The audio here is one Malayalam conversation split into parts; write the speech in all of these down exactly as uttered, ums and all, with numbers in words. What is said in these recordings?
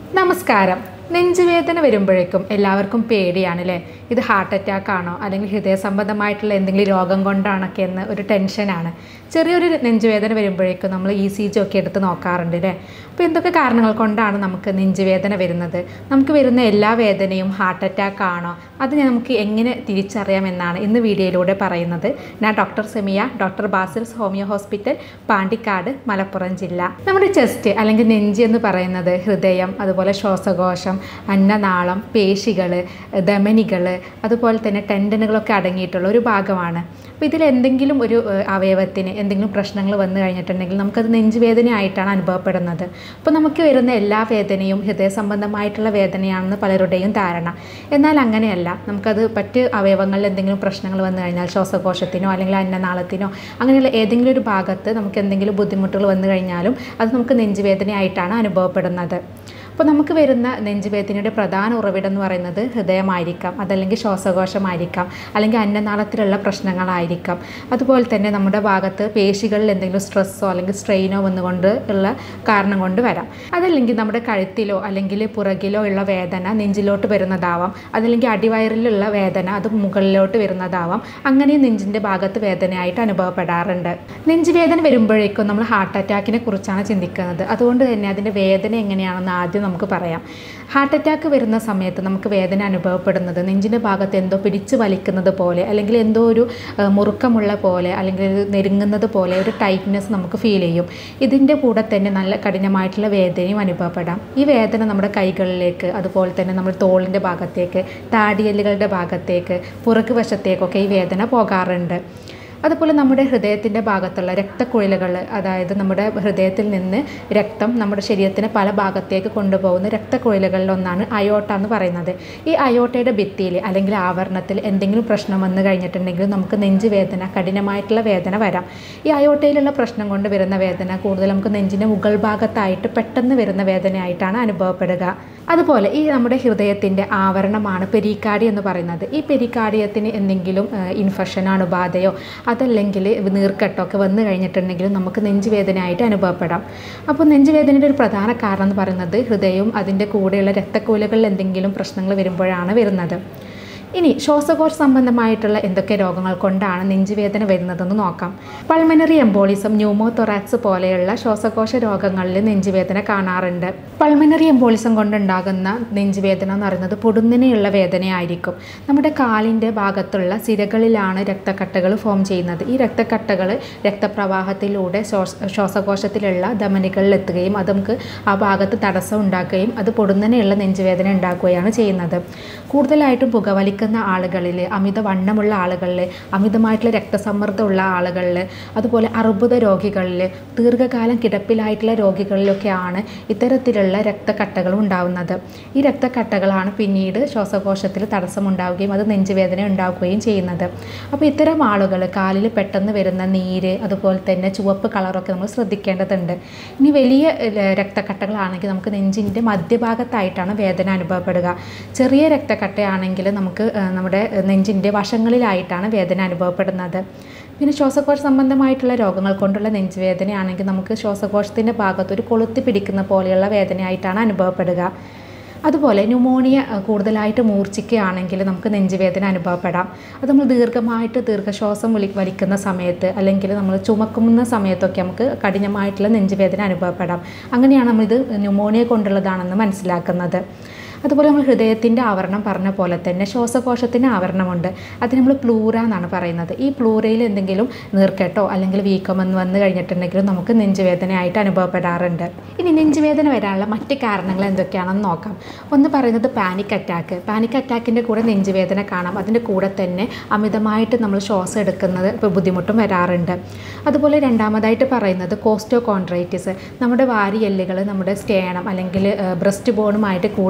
നമസ്കാരം. നെഞ്ചുവേദന വരുമ്പോഴേക്കും എല്ലാവർക്കും പേടിയാണല്ലേ? ഇത് ഹാർട്ട് അറ്റാക്ക് ആണോ അല്ലെങ്കിൽ ഹൃദയ സംബന്ധമായിട്ടുള്ള എന്തെങ്കിലും രോഗം കൊണ്ടാണൊക്കെ എന്ന് ഒരു ടെൻഷനാണ്. ചെറിയൊരു നെഞ്ചുവേദന വരുമ്പോഴേക്കും നമ്മൾ ഇ സി ജി ഒക്കെ എടുത്ത് നോക്കാറുണ്ട് അല്ലേ? അപ്പോൾ എന്തൊക്കെ കാരണങ്ങൾ കൊണ്ടാണ് നമുക്ക് നെഞ്ചുവേദന വരുന്നത്? നമുക്ക് വരുന്ന എല്ലാ വേദനയും ഹാർട്ട് അറ്റാക്ക് ആണോ? അത് നമുക്ക് എങ്ങനെ തിരിച്ചറിയാമെന്നാണ് ഇന്ന് വീഡിയോയിലൂടെ പറയുന്നത്. ഞാൻ doctor Semiya, doctor Basil's homeo hospital, Pandikkad, Malappuram ജില്ല. നമ്മുടെ ചെസ്റ്റ് അല്ലെങ്കിൽ നെഞ്ച് എന്ന് പറയുന്നത് ഹൃദയം, അതുപോലെ ശ്വാസകോശം, അന്നനാളം, പേശികൾ, ധമനികൾ, അതുപോലെ തന്നെ ടെൻഡനുകളൊക്കെ അടങ്ങിയിട്ടുള്ള ഒരു ഭാഗമാണ്. അപ്പോൾ ഇതിൽ എന്തെങ്കിലും ഒരു അവയവത്തിന് എന്തെങ്കിലും പ്രശ്നങ്ങൾ വന്നു കഴിഞ്ഞിട്ടുണ്ടെങ്കിൽ നമുക്കത് നെഞ്ചുവേദനയായിട്ടാണ് അനുഭവപ്പെടുന്നത്. അപ്പോൾ നമുക്ക് വരുന്ന എല്ലാ വേദനയും ഹൃദയ സംബന്ധമായിട്ടുള്ള വേദനയാണെന്ന് പലരുടെയും ധാരണ. എന്നാൽ അങ്ങനെയല്ല. നമുക്കത് മറ്റ് അവയവങ്ങളിൽ എന്തെങ്കിലും പ്രശ്നങ്ങൾ വന്നു കഴിഞ്ഞാൽ ശ്വാസകോശത്തിനോ അല്ലെങ്കിൽ അന്നനാളത്തിനോ അങ്ങനെയുള്ള ഏതെങ്കിലും ഒരു ഭാഗത്ത് നമുക്ക് എന്തെങ്കിലും ബുദ്ധിമുട്ടുകൾ വന്നു കഴിഞ്ഞാലും അത് നമുക്ക് നെഞ്ചുവേദനയായിട്ടാണ് അനുഭവപ്പെടുന്നത്. അപ്പോൾ നമുക്ക് വരുന്ന നെഞ്ചുവേദനയുടെ പ്രധാന ഉറവിടം എന്ന് പറയുന്നത് ഹൃദയമായിരിക്കാം, അതല്ലെങ്കിൽ ശ്വാസകോശമായിരിക്കാം, അല്ലെങ്കിൽ അന്നനാളത്തിലുള്ള പ്രശ്നങ്ങളായിരിക്കാം. അതുപോലെ തന്നെ നമ്മുടെ ഭാഗത്ത് പേശികളിൽ എന്തെങ്കിലും സ്ട്രെസ്സോ അല്ലെങ്കിൽ സ്ട്രെയിനോ വന്നുകൊണ്ട് ഉള്ള കാരണം കൊണ്ട് വരാം. അതല്ലെങ്കിൽ നമ്മുടെ കഴുത്തിലോ അല്ലെങ്കിൽ പുറകിലോ ഉള്ള വേദന നെഞ്ചിലോട്ട് വരുന്നതാവാം. അതല്ലെങ്കിൽ അടിവയറിലുള്ള വേദന അത് മുകളിലോട്ട് വരുന്നതാവാം. അങ്ങനെ നെഞ്ചിൻ്റെ ഭാഗത്ത് വേദനയായിട്ട് അനുഭവപ്പെടാറുണ്ട്. നെഞ്ചുവേദന വരുമ്പോഴേക്കും നമ്മൾ ഹാർട്ട് അറ്റാക്കിനെ കുറിച്ചാണ് ചിന്തിക്കുന്നത്. അതുകൊണ്ട് തന്നെ അതിൻ്റെ വേദന എങ്ങനെയാണെന്ന് ആദ്യം നമുക്ക് പറയാം. ഹാർട്ട് അറ്റാക്ക് വരുന്ന സമയത്ത് നമുക്ക് വേദന അനുഭവപ്പെടുന്നത് നെഞ്ചിൻ്റെ ഭാഗത്ത് എന്തോ പിടിച്ച് വലിക്കുന്നത് പോലെ, അല്ലെങ്കിൽ എന്തോ ഒരു മുറുക്കമുള്ള പോലെ, അല്ലെങ്കിൽ നെരുങ്ങുന്നത് പോലെ ഒരു ടൈറ്റ്നെസ് നമുക്ക് ഫീൽ ചെയ്യും. ഇതിൻ്റെ കൂടെ തന്നെ നല്ല കഠിനമായിട്ടുള്ള വേദനയും അനുഭവപ്പെടാം. ഈ വേദന നമ്മുടെ കൈകളിലേക്ക്, അതുപോലെ തന്നെ നമ്മുടെ തോളിൻ്റെ ഭാഗത്തേക്ക്, താടിയെല്ലുകളുടെ ഭാഗത്തേക്ക്, പുറകു വശത്തേക്കൊക്കെ ഈ വേദന പോകാറുണ്ട്. അതുപോലെ നമ്മുടെ ഹൃദയത്തിൻ്റെ ഭാഗത്തുള്ള രക്തക്കുഴലുകൾ, അതായത് നമ്മുടെ ഹൃദയത്തിൽ നിന്ന് രക്തം നമ്മുടെ ശരീരത്തിന് പല ഭാഗത്തേക്ക് കൊണ്ടുപോകുന്ന രക്തക്കുഴലുകളിൽ ഒന്നാണ് അയോട്ട എന്ന് പറയുന്നത്. ഈ അയോട്ടയുടെ ഭിത്തിയിൽ അല്ലെങ്കിൽ ആവരണത്തിൽ എന്തെങ്കിലും പ്രശ്നം വന്നു കഴിഞ്ഞിട്ടുണ്ടെങ്കിൽ നമുക്ക് നെഞ്ച് വേദന, കഠിനമായിട്ടുള്ള വേദന വരാം. ഈ അയോട്ടയിലുള്ള പ്രശ്നം കൊണ്ട് വരുന്ന വേദന കൂടുതൽ നമുക്ക് നെഞ്ചിൻ്റെ മുകൾ ഭാഗത്തായിട്ട് പെട്ടെന്ന് വരുന്ന വേദനയായിട്ടാണ് അനുഭവപ്പെടുക. അതുപോലെ ഈ നമ്മുടെ ഹൃദയത്തിൻ്റെ ആവരണമാണ് പെരിക്കാർഡിയം എന്ന് പറയുന്നത്. ഈ പെരിക്കാർഡിയത്തിന് എന്തെങ്കിലും ഇൻഫെക്ഷനോ അണുബാധയോ അതല്ലെങ്കിൽ നീർക്കെട്ടൊക്കെ വന്നു കഴിഞ്ഞിട്ടുണ്ടെങ്കിലും നമുക്ക് നെഞ്ചുവേദനയായിട്ട് അനുഭവപ്പെടാം. അപ്പോൾ നെഞ്ചുവേദനയുടെ ഒരു പ്രധാന കാരണം എന്ന് പറയുന്നത് ഹൃദയവും അതിൻ്റെ കൂടെയുള്ള രക്തക്കുഴലുകളിൽ എന്തെങ്കിലും പ്രശ്നങ്ങൾ വരുമ്പോഴാണ് വരുന്നത്. ഇനി ശ്വാസകോശ സംബന്ധമായിട്ടുള്ള എന്തൊക്കെ രോഗങ്ങൾ കൊണ്ടാണ് നെഞ്ചുവേദന വരുന്നതെന്ന് നോക്കാം. പൾമനറി എംബോളിസം, ന്യൂമോതൊറാക്സ് പോലെയുള്ള ശ്വാസകോശ രോഗങ്ങളിൽ നെഞ്ചുവേദന കാണാറുണ്ട്. പൾമനറി എംബോളിസം കൊണ്ടുണ്ടാകുന്ന നെഞ്ചുവേദന എന്ന് പറയുന്നത് പൊടുന്നനെയുള്ള വേദനയായിരിക്കും. നമ്മുടെ കാലിൻ്റെ ഭാഗത്തുള്ള സിരകളിലാണ് രക്തക്കട്ടകൾ ഫോം ചെയ്യുന്നത്. ഈ രക്തക്കട്ടകൾ രക്തപ്രവാഹത്തിലൂടെ ശ്വാസകോശത്തിലുള്ള ധമനികളിൽ എത്തുകയും അത് നമുക്ക് ആ ഭാഗത്ത് തടസ്സം ഉണ്ടാക്കുകയും അത് പൊടുന്നനെയുള്ള നെഞ്ചുവേദന ഉണ്ടാക്കുകയാണ് ചെയ്യുന്നത്. കൂടുതലായിട്ടും പുകവലി ആളുകളിൽ, അമിത വണ്ണമുള്ള ആളുകളിൽ, അമിതമായിട്ടുള്ള രക്തസമ്മർദ്ദമുള്ള ആളുകളിൽ, അതുപോലെ അർബുദ രോഗികളിൽ, ദീർഘകാലം കിടപ്പിലായിട്ടുള്ള രോഗികളിലൊക്കെയാണ് ഇത്തരത്തിലുള്ള രക്തക്കട്ടകൾ ഉണ്ടാവുന്നത്. ഈ രക്തക്കട്ടകളാണ് പിന്നീട് ശ്വാസകോശത്തിൽ തടസ്സമുണ്ടാവുകയും അത് നെഞ്ചുവേദന ഉണ്ടാവുകയും ചെയ്യുന്നത്. അപ്പോൾ ഇത്തരം ആളുകൾ കാലിൽ പെട്ടെന്ന് വരുന്ന നീര്, അതുപോലെ തന്നെ ചുവപ്പ് കളറൊക്കെ നമ്മൾ ശ്രദ്ധിക്കേണ്ടതുണ്ട്. ഇനി വലിയ രക്തക്കട്ടകളാണെങ്കിൽ നമുക്ക് നെഞ്ചിൻ്റെ മധ്യഭാഗത്തായിട്ടാണ് വേദന അനുഭവപ്പെടുക. ചെറിയ രക്തക്കട്ടയാണെങ്കിൽ നമുക്ക് നമ്മുടെ നെഞ്ചിൻ്റെ വശങ്ങളിലായിട്ടാണ് വേദന അനുഭവപ്പെടുന്നത്. പിന്നെ ശ്വാസകോശ സംബന്ധമായിട്ടുള്ള രോഗങ്ങൾ കൊണ്ടുള്ള നെഞ്ചുവേദനയാണെങ്കിൽ നമുക്ക് ശ്വാസകോശത്തിൻ്റെ ഭാഗത്ത് ഒരു കൊളുത്തി പിടിക്കുന്ന പോലെയുള്ള വേദനയായിട്ടാണ് അനുഭവപ്പെടുക. അതുപോലെ ന്യൂമോണിയ കൂടുതലായിട്ട് മൂർച്ഛിക്കുകയാണെങ്കിൽ നമുക്ക് നെഞ്ചുവേദന അനുഭവപ്പെടാം. അത് നമ്മൾ ദീർഘമായിട്ട് ദീർഘശ്വാസം വലി വലിക്കുന്ന സമയത്ത് അല്ലെങ്കിൽ നമ്മൾ ചുമക്കുന്ന സമയത്തൊക്കെ നമുക്ക് കഠിനമായിട്ടുള്ള നെഞ്ചുവേദന അനുഭവപ്പെടാം. അങ്ങനെയാണ് നമ്മളിത് ന്യൂമോണിയ കൊണ്ടുള്ളതാണെന്ന് മനസ്സിലാക്കുന്നത്. അതുപോലെ നമ്മൾ ഹൃദയത്തിൻ്റെ ആവരണം പറഞ്ഞ പോലെ തന്നെ ശ്വാസകോശത്തിൻ്റെ ആവരണമുണ്ട്. അത് നമ്മൾ പ്ലൂറ എന്നാണ് പറയുന്നത്. ഈ പ്ലൂറയിൽ എന്തെങ്കിലും നീർക്കെട്ടോ അല്ലെങ്കിൽ വീക്കം എന്ന് വന്നു കഴിഞ്ഞിട്ടുണ്ടെങ്കിലും നമുക്ക് നെഞ്ചുവേദനയായിട്ട് അനുഭവപ്പെടാറുണ്ട്. ഇനി നെഞ്ചുവേദന വരാനുള്ള മറ്റ് കാരണങ്ങൾ എന്തൊക്കെയാണെന്ന് നോക്കാം. ഒന്ന് പറയുന്നത് പാനിക് അറ്റാക്ക്. പാനിക് അറ്റാക്കിൻ്റെ കൂടെ നെഞ്ചുവേദന കാണാം. അതിൻ്റെ കൂടെ തന്നെ അമിതമായിട്ട് നമ്മൾ ശ്വാസം എടുക്കുന്നത് ഇപ്പോൾ ബുദ്ധിമുട്ടും വരാറുണ്ട്. അതുപോലെ രണ്ടാമതായിട്ട് പറയുന്നത് കോസ്റ്റോകോൺഡ്രൈറ്റിസ്. നമ്മുടെ വാരിയെല്ലുകൾ നമ്മുടെ സ്റ്റേണം അല്ലെങ്കിൽ ബ്രസ്റ്റ് ബോണുമായിട്ട് കൂടിച്ചേരുന്ന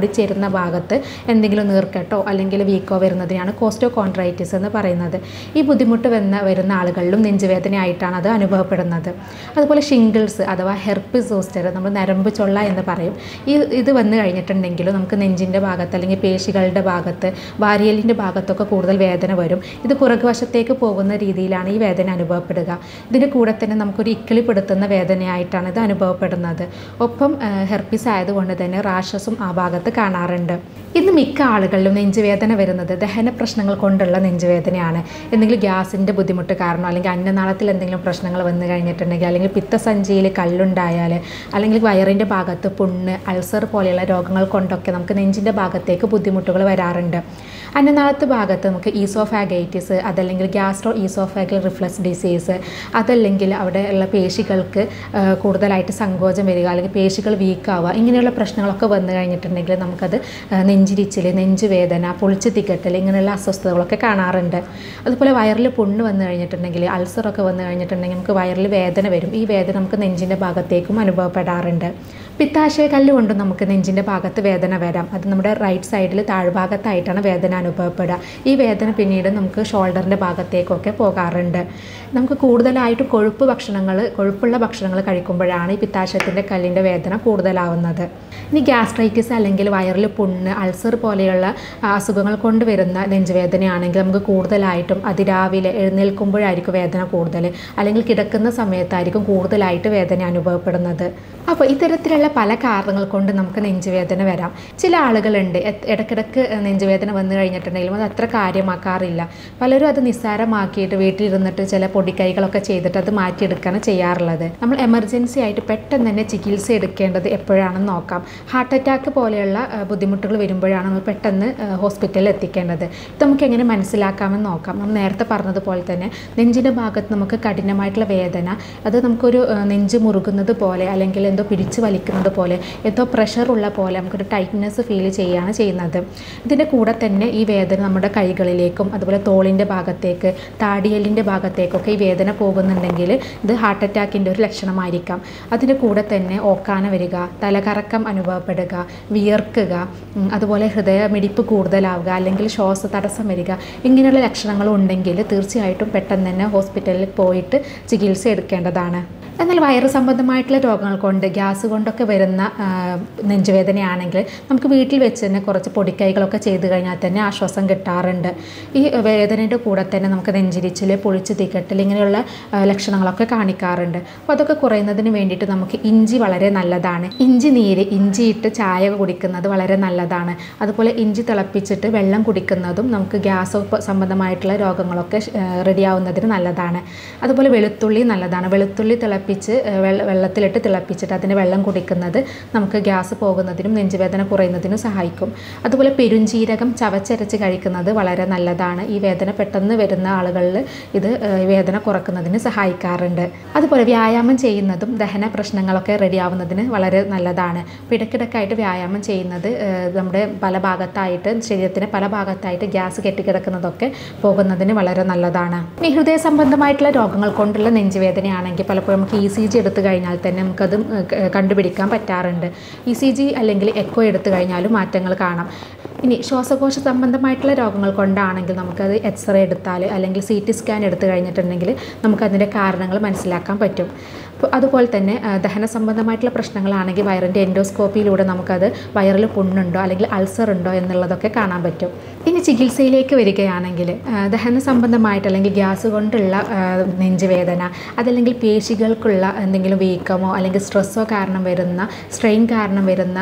വരുന്ന ഭാഗത്ത് എന്തെങ്കിലും നീർക്കെട്ടോ അല്ലെങ്കിൽ വീക്കോ വരുന്നതിനാണ് കോസ്റ്റോകോൺട്രൈറ്റിസ് എന്ന് പറയുന്നത്. ഈ ബുദ്ധിമുട്ട് വന്ന വരുന്ന ആളുകളിലും നെഞ്ചുവേദനയായിട്ടാണ് അത് അനുഭവപ്പെടുന്നത്. അതുപോലെ ഷിംഗിൾസ് അഥവാ ഹെർപ്പിസ് സോസ്റ്റർ, നമ്മൾ നരമ്പ് ചൊള്ള എന്ന് പറയും. ഈ ഇത് വന്നു കഴിഞ്ഞിട്ടുണ്ടെങ്കിലും നമുക്ക് നെഞ്ചിൻ്റെ ഭാഗത്ത് അല്ലെങ്കിൽ പേശികളുടെ ഭാഗത്ത് വാരിയലിൻ്റെ ഭാഗത്തൊക്കെ കൂടുതൽ വേദന വരും. ഇത് പുറകുവശത്തേക്ക് പോകുന്ന രീതിയിലാണ് ഈ വേദന അനുഭവപ്പെടുക. ഇതിൻ്റെ കൂടെ തന്നെ നമുക്കൊരു ഇക്കിളിപ്പെടുത്തുന്ന വേദനയായിട്ടാണ് ഇത് അനുഭവപ്പെടുന്നത്. ഒപ്പം ഹെർപ്പിസ് ആയതുകൊണ്ട് തന്നെ റാഷസും ആ ഭാഗത്ത് കാണാറുണ്ട്. ഇന്ന് മിക്ക ആളുകളിലും നെഞ്ചുവേദന വരുന്നത് ദഹന പ്രശ്നങ്ങൾ കൊണ്ടുള്ള നെഞ്ചുവേദനയാണ്. എന്തെങ്കിലും ഗ്യാസിൻ്റെ ബുദ്ധിമുട്ട് കാരണം അല്ലെങ്കിൽ അന്നനാളത്തിൽ എന്തെങ്കിലും പ്രശ്നങ്ങൾ വന്നു കഴിഞ്ഞിട്ടുണ്ടെങ്കിൽ അല്ലെങ്കിൽ പിത്തസഞ്ചിയിൽ കല്ലുണ്ടായാൽ അല്ലെങ്കിൽ വയറിൻ്റെ ഭാഗത്ത് പുണ്ണ്, അൾസർ പോലെയുള്ള രോഗങ്ങൾ കൊണ്ടൊക്കെ നമുക്ക് നെഞ്ചിൻ്റെ ഭാഗത്തേക്ക് ബുദ്ധിമുട്ടുകൾ വരാറുണ്ട്. അന്നനാളത്ത് ഭാഗത്ത് നമുക്ക് ഈസോഫാഗൈറ്റിസ്, അതല്ലെങ്കിൽ ഗ്യാസ്ട്രോ ഈസോഫാഗൽ റിഫ്ലക്സ് ഡിസീസ്, അതല്ലെങ്കിൽ അവിടെ ഉള്ള പേശികൾക്ക് കൂടുതലായിട്ട് സങ്കോചം വരിക അല്ലെങ്കിൽ പേശികൾ വീക്കാവുക, ഇങ്ങനെയുള്ള പ്രശ്നങ്ങളൊക്കെ വന്നു കഴിഞ്ഞിട്ടുണ്ടെങ്കിൽ നമുക്കത് നെഞ്ചിരിച്ചിൽ, നെഞ്ചുവേദന, പൊളിച്ച് തികട്ടൽ ഇങ്ങനെയുള്ള അസ്വസ്ഥതകളൊക്കെ കാണാറുണ്ട്. അതുപോലെ വയറിൽ പുണ്ണ് വന്നു കഴിഞ്ഞിട്ടുണ്ടെങ്കിൽ, അൾസറൊക്കെ വന്നു കഴിഞ്ഞിട്ടുണ്ടെങ്കിൽ നമുക്ക് വയറിൽ വേദന വരും. ഈ വേദന നമുക്ക് നെഞ്ചിൻ്റെ ഭാഗത്തേക്കും അനുഭവപ്പെടാറുണ്ട്. പിത്താശയക്കല്ല് കൊണ്ട് നമുക്ക് നെഞ്ചിൻ്റെ ഭാഗത്ത് വേദന വരാം. അത് നമ്മുടെ റൈറ്റ് സൈഡിൽ താഴ്ഭാഗത്തായിട്ടാണ് വേദന അനുഭവപ്പെടുക. ഈ വേദന പിന്നീട് നമുക്ക് ഷോൾഡറിൻ്റെ ഭാഗത്തേക്കൊക്കെ പോകാറുണ്ട്. നമുക്ക് കൂടുതലായിട്ടും കൊഴുപ്പ് ഭക്ഷണങ്ങൾ കൊഴുപ്പുള്ള ഭക്ഷണങ്ങൾ കഴിക്കുമ്പോഴാണ് ഈ പിത്താശയത്തിൻ്റെ കല്ലിൻ്റെ വേദന കൂടുതലാവുന്നത്. ഇനി ഗ്യാസ്ട്രൈറ്റിസ് അല്ലെങ്കിൽ വയറിൽ പുണ്ണ്, അൾസർ പോലെയുള്ള അസുഖങ്ങൾ കൊണ്ടുവരുന്ന നെഞ്ചുവേദനയാണെങ്കിൽ നമുക്ക് കൂടുതലായിട്ടും അതിരാവിലെ എഴുന്നേൽക്കുമ്പോഴായിരിക്കും വേദന കൂടുതൽ, അല്ലെങ്കിൽ കിടക്കുന്ന സമയത്തായിരിക്കും കൂടുതലായിട്ട് വേദന അനുഭവപ്പെടുന്നത്. അപ്പോൾ ഇത്തരത്തിലുള്ള പല കാരണങ്ങൾ കൊണ്ട് നമുക്ക് നെഞ്ചുവേദന വരാം. ചില ആളുകളുണ്ട് ഇടയ്ക്കിടയ്ക്ക് നെഞ്ചുവേദന വന്നു കഴിഞ്ഞിട്ടുണ്ടെങ്കിലും അത് അത്ര കാര്യമാക്കാറില്ല. പലരും അത് നിസ്സാരമാക്കിയിട്ട് വീട്ടിലിരുന്നിട്ട് ചില പൊടിക്കൈകളൊക്കെ ചെയ്തിട്ട് അത് മാറ്റിയെടുക്കുകയാണ് ചെയ്യാറുള്ളത്. നമ്മൾ എമർജൻസി ആയിട്ട് പെട്ടെന്ന് തന്നെ ചികിത്സ എടുക്കേണ്ടത് എപ്പോഴാണെന്ന് നോക്കാം. ഹാർട്ട് അറ്റാക്ക് പോലെയുള്ള ബുദ്ധിമുട്ടുകൾ വരുമ്പോഴാണ് നമ്മൾ പെട്ടെന്ന് ഹോസ്പിറ്റലിൽ എത്തിക്കേണ്ടത്. ഇത് നമുക്ക് എങ്ങനെ മനസ്സിലാക്കാമെന്ന് നോക്കാം. നമ്മൾ നേരത്തെ പറഞ്ഞതുപോലെ തന്നെ നെഞ്ചിൻ്റെ ഭാഗത്ത് നമുക്ക് കഠിനമായിട്ടുള്ള വേദന, അത് നമുക്കൊരു നെഞ്ച് മുറുകുന്നത് പോലെ അല്ലെങ്കിൽ എന്തോ പിടിച്ച് വലിക്കുന്നത് പോലെ, എന്തോ പ്രഷറുള്ള പോലെ നമുക്കൊരു ടൈറ്റ്നെസ് ഫീൽ ചെയ്യുകയാണ് ചെയ്യുന്നത്. ഇതിൻ്റെ കൂടെ തന്നെ ഈ വേദന നമ്മുടെ കൈകളിലേക്കും അതുപോലെ തോളിൻ്റെ ഭാഗത്തേക്ക്, താടിയലിൻ്റെ ഭാഗത്തേക്കൊക്കെ ഈ വേദന പോകുന്നുണ്ടെങ്കിൽ ഇത് ഹാർട്ട് അറ്റാക്കിൻ്റെ ഒരു ലക്ഷണമായിരിക്കാം. അതിൻ്റെ കൂടെ തന്നെ ഓക്കാന വരിക, തലകറക്കം അനുഭവപ്പെടുക, വിയർക്കുക, അതുപോലെ ഹൃദയമിടിപ്പ് കൂടുതലാവുക അല്ലെങ്കിൽ ശ്വാസ തടസ്സം വരിക, ഇങ്ങനെയുള്ള ലക്ഷണങ്ങളും ഉണ്ടെങ്കിൽ തീർച്ചയായിട്ടും പെട്ടെന്ന് തന്നെ ഹോസ്പിറ്റലിൽ പോയിട്ട് ചികിത്സ എടുക്കേണ്ടതാണ്. എന്നാൽ വയറ് സംബന്ധമായിട്ടുള്ള രോഗങ്ങൾ കൊണ്ട്, ഗ്യാസ് കൊണ്ടൊക്കെ വരുന്ന നെഞ്ചുവേദനയാണെങ്കിൽ നമുക്ക് വീട്ടിൽ വെച്ച് തന്നെ കുറച്ച് പൊടിക്കൈകളൊക്കെ ചെയ്ത് കഴിഞ്ഞാൽ തന്നെ ആശ്വാസം കിട്ടാറുണ്ട്. ഈ വേദനയുടെ കൂടെ തന്നെ നമുക്ക് നെഞ്ചിരിച്ചിൽ, പൊളിച്ച് തികട്ടൽ ഇങ്ങനെയുള്ള ലക്ഷണങ്ങളൊക്കെ കാണിക്കാറുണ്ട്. അപ്പോൾ അതൊക്കെ കുറയുന്നതിന് വേണ്ടിയിട്ട് നമുക്ക് ഇഞ്ചി വളരെ നല്ലതാണ്. ഇഞ്ചി നീര്, ഇഞ്ചിയിട്ട് ചായ കുടിക്കുന്നത് വളരെ നല്ലതാണ്. അതുപോലെ ഇഞ്ചി തിളപ്പിച്ചിട്ട് വെള്ളം കുടിക്കുന്നതും നമുക്ക് ഗ്യാസ് സംബന്ധമായിട്ടുള്ള രോഗങ്ങളൊക്കെ റെഡിയാവുന്നതിന് നല്ലതാണ്. അതുപോലെ വെളുത്തുള്ളി നല്ലതാണ്. വെളുത്തുള്ളി തിളപ്പി തിളപ്പിച്ച് വെള്ള വെള്ളത്തിലിട്ട് തിളപ്പിച്ചിട്ട് അതിൻ്റെ വെള്ളം കുടിക്കുന്നത് നമുക്ക് ഗ്യാസ് പോകുന്നതിനും നെഞ്ചുവേദന കുറയുന്നതിനും സഹായിക്കും. അതുപോലെ പെരുംജീരകം ചവച്ചരച്ച് കഴിക്കുന്നത് വളരെ നല്ലതാണ്. ഈ വേദന പെട്ടെന്ന് വരുന്ന ആളുകളിൽ ഇത് വേദന കുറക്കുന്നതിന് സഹായിക്കാറുണ്ട്. അതുപോലെ വ്യായാമം ചെയ്യുന്നതും ദഹന പ്രശ്നങ്ങളൊക്കെ റെഡിയാവുന്നതിന് വളരെ നല്ലതാണ്. ഇടയ്ക്കിടയ്ക്കായിട്ട് വ്യായാമം ചെയ്യുന്നത് നമ്മുടെ പല ഭാഗത്തായിട്ട്, ശരീരത്തിന് പല ഭാഗത്തായിട്ട് ഗ്യാസ് കെട്ടിക്കിടക്കുന്നതൊക്കെ പോകുന്നതിന് വളരെ നല്ലതാണ്. ഇനി ഹൃദയ സംബന്ധമായിട്ടുള്ള രോഗങ്ങൾ കൊണ്ടുള്ള നെഞ്ചുവേദനയാണെങ്കിൽ പലപ്പോഴും നമുക്ക് ഇ സി ജി എടുത്തു കഴിഞ്ഞാൽ തന്നെ നമുക്കത് കണ്ടുപിടിക്കാൻ പറ്റാറുണ്ട്. ഇ സി ജി അല്ലെങ്കിൽ എക്കോ എടുത്തു കഴിഞ്ഞാലും മാറ്റങ്ങൾ കാണാം. ഇനി ശ്വാസകോശ സംബന്ധമായിട്ടുള്ള രോഗങ്ങൾ കൊണ്ടാണെങ്കിൽ നമുക്കത് എക്സ്റേ എടുത്താൽ അല്ലെങ്കിൽ സി ടി സ്കാൻ എടുത്തു കഴിഞ്ഞിട്ടുണ്ടെങ്കിൽ നമുക്കതിൻ്റെ കാരണങ്ങൾ മനസ്സിലാക്കാൻ പറ്റും. അതുപോലെ തന്നെ ദഹന സംബന്ധമായിട്ടുള്ള പ്രശ്നങ്ങളാണെങ്കിൽ വയറിൻ്റെ എൻഡോസ്കോപ്പിയിലൂടെ നമുക്കത് വയറിൽ പുണ്ണുണ്ടോ അല്ലെങ്കിൽ അൾസർ ഉണ്ടോ എന്നുള്ളതൊക്കെ കാണാൻ പറ്റും. ഇനി ചികിത്സയിലേക്ക് വരികയാണെങ്കിൽ ദഹന സംബന്ധമായിട്ട് അല്ലെങ്കിൽ ഗ്യാസ് കൊണ്ടുള്ള നെഞ്ചുവേദന, അതല്ലെങ്കിൽ പേശികൾക്കുള്ള എന്തെങ്കിലും വീക്കമോ അല്ലെങ്കിൽ സ്ട്രെസ്സോ കാരണം വരുന്ന, സ്ട്രെയിൻ കാരണം വരുന്ന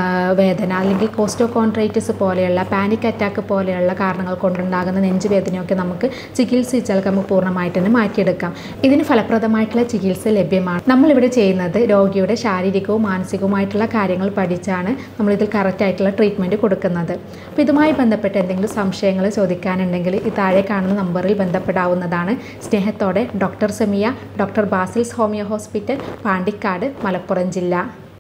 വേദന, അല്ലെങ്കിൽ കോസ്റ്റോകോൺട്രൈറ്റിസ് പോലെയുള്ള, പാനിക് അറ്റാക്ക് പോലെയുള്ള കാരണങ്ങൾ കൊണ്ടുണ്ടാകുന്ന നെഞ്ചുവേദനയൊക്കെ നമുക്ക് ചികിത്സിച്ചാൽ നമുക്ക് പൂർണ്ണമായിട്ട് തന്നെ മാറ്റിയെടുക്കാം. ഇതിന് ഫലപ്രദമായിട്ടുള്ള ചികിത്സ ലഭ്യമാണ്. നമ്മളിവിടെ ചെയ്യുന്നത് രോഗിയുടെ ശാരീരികവും മാനസികവുമായിട്ടുള്ള കാര്യങ്ങൾ പഠിച്ചാണ് നമ്മളിതിൽ കറക്റ്റായിട്ടുള്ള ട്രീറ്റ്മെൻറ്റ് കൊടുക്കുന്നത്. അപ്പോൾ ഇതുമായി ബന്ധപ്പെട്ട് എന്തെങ്കിലും സംശയങ്ങൾ ചോദിക്കാനുണ്ടെങ്കിൽ ഈ താഴെ കാണുന്ന നമ്പറിൽ ബന്ധപ്പെടാവുന്നതാണ്. സ്നേഹത്തോടെ doctor Semiya, doctor Basil's homeo hospital, Pandikkad, Malappuram ജില്ല.